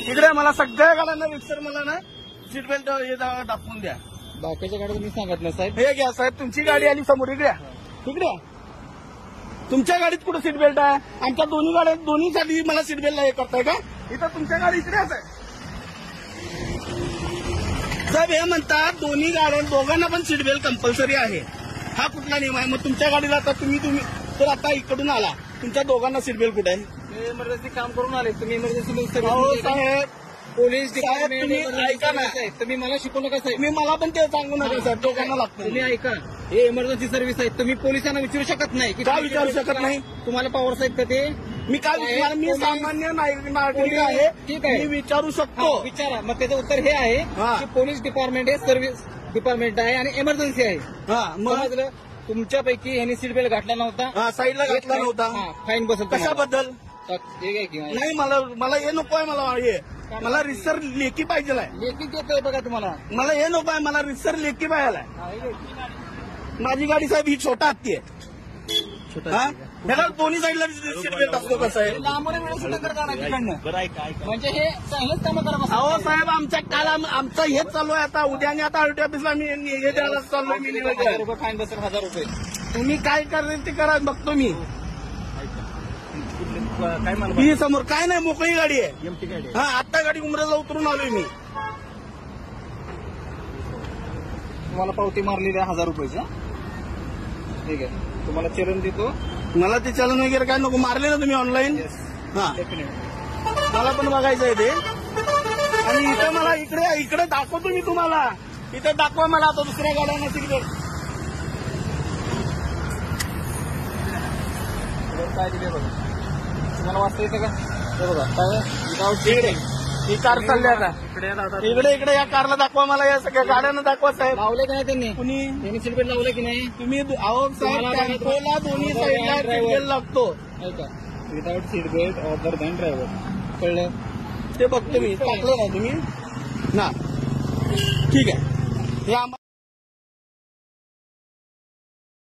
इकडे मला सगळ्या गाड्यांना रिक्सर मला ना सीट बेल्ट हे दाखवून द्या. बाकीच्या गाड्या तुम्ही सांगत ना साहेब. हे घ्या साहेब, तुमची गाडी आली समोर. इकडे इकडे तुमच्या गाडीत कुठं सीट बेल्ट आहे? आमच्या दोन्ही गाड्या दोन्हीसाठी मला सीट बेल्ट हे करताय का? इथं तुमच्या गाडी इकडेच आहे साहेब. हे म्हणतात दोन्ही गाड्या दोघांना पण सीट बेल्ट कंपल्सरी आहे. हा कुठला नियम आहे? मग तुमच्या गाडीला आता तुम्ही तर आता इकडून आला, तुमच्या दोघांना सीट बेल्ट कुठे आहे? इमर्जन्सी काम करून आले तुम्ही. इमर्जन्सी साहेब पोलीस साहेब तुम्ही ऐका ना, तुम्ही मला शिकू नका साहेब. मी मला पण ते सांगू नका साहेब, दोघांना लागतं. तुम्ही ऐका, हे इमर्जन्सी सर्व्हिस आहे. तुम्ही पोलिसांना विचारू शकत नाही की का विचारू शकत नाही? तुम्हाला पॉवर्स आहेत का ते? मी काय विचार, मी सामान्य नागरिक आहे. ठीक आहे, मी विचारू शकतो. विचारा. मग त्याचं उत्तर हे आहे की पोलीस डिपार्टमेंट हे सर्व्हिस डिपार्टमेंट आहे आणि इमर्जन्सी आहे. मग समजलं? तुमच्यापैकी यांनी सीट बेल्ट घातला नव्हता, साईडला घातला नव्हता, फाईन बसत. कशाबद्दल? हे काय किंवा नाही, मला हे नको आहे. मला रिसर लेखी पाहिजे. लेखी देतोय बघा तुम्हाला. मला हे नको आहे, मला रिसर लेखी पाहिजे. माझी गाडी साहेब ही छोटा हत्ती आहे. ह्याला दोन्ही साईडला सीट बेल्ट असतो. कसं आहे म्हणजे हे चांगलंच काम करा. अहो साहेब, आमच्या काल आमचं हेच चालू आहे आता. उद्या आणि आता आरटी ऑफिसला मी हे द्यायला चाललोय. मी ₹1000 फाईन बसेल. ₹1000. तुम्ही काय करेल ते करा, बघतो मी. काय मला ही समोर काय नाही, मोकळी गाडी आहे. एमटी गाडी. आता गाडी उमरेला उतरून आलोय मी. तुम्हाला पावती मारलेली आहे ₹1000. ठीक आहे, तुम्हाला चलन देतो. मला ते चलन वगैरे काय नको. मारले ना तुम्ही ऑनलाईन? हा, मला पण बघायचं आहे ते. आणि इथं मला इकडे दाखवतो मी तुम्हाला. इथं दाखवा मला आता दुसऱ्या गाड्यांना सीट बेल्ट. काय दिले बघा, तुम्हाला वाचता येतं का? हे बघा इकडे ही कार चालली आता. इकडे या कारला दाखवा मला, या सगळ्या गाड्यांना दाखवा साहेब. लावले का नाही त्यांनी? कुणी सीट बेल्ट लावले की नाही? तुम्ही अहो साहेब, टेम्पोला दोन्ही साईडला सीट बेल्ट लागतो. ऐका, without seat belt other than driver. कळलं? ते बघतो मी. टाकलं ना तुम्ही ना? ठीक आहे. हे